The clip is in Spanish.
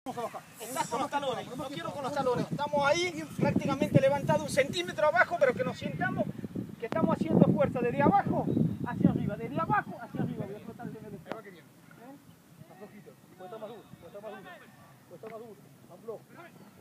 Estás con los talones, no quiero con los talones. Estamos ahí prácticamente levantados 1 centímetro abajo, pero que nos sientamos que estamos haciendo fuerza desde abajo hacia arriba, desde abajo hacia arriba. Voy a flotar el dedo. Ahí va que viene. Más flojito. Puede estar más duro, puede estar más duro. Puede estar más duro, más flojo.